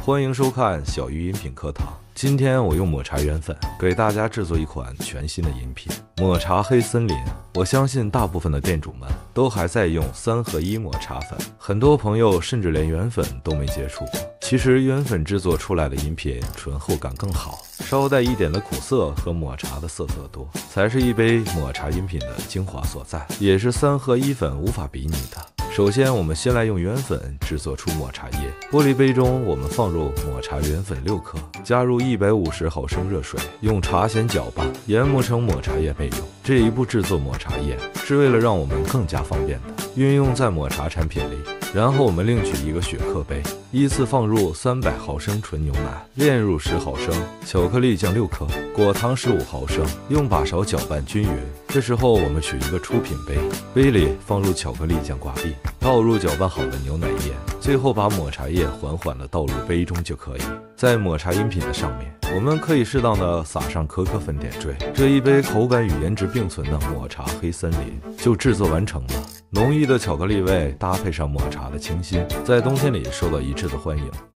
欢迎收看小鱼饮品课堂。今天我用抹茶原粉给大家制作一款全新的饮品——抹茶黑森林。我相信大部分的店主们都还在用3合1抹茶粉，很多朋友甚至连原粉都没接触过。其实原粉制作出来的饮品醇厚感更好，稍带一点的苦涩和抹茶的涩涩多，才是一杯抹茶饮品的精华所在，也是3合1粉无法比拟的。首先，我们先来用原粉制作出抹茶液。玻璃杯中，我们放入抹茶原粉6克，加入150毫升热水，用茶筅搅拌，研磨成抹茶液备用。这一步制作抹茶液是为了让我们更加方便的运用在抹茶产品里。然后我们另取一个雪克杯，依次放入300毫升纯牛奶，炼入10毫升，巧克力酱6克，果糖15毫升，用把勺搅拌均匀。这时候我们取一个出品杯，杯里放入巧克力酱挂壁，倒入搅拌好的牛奶液，最后把抹茶液缓缓地倒入杯中就可以。在抹茶饮品的上面，我们可以适当的撒上可可粉点缀，这一杯口感与颜值并存的抹茶黑森林就制作完成了。浓郁的巧克力味搭配上抹茶的清新，在冬天里受到一致的欢迎。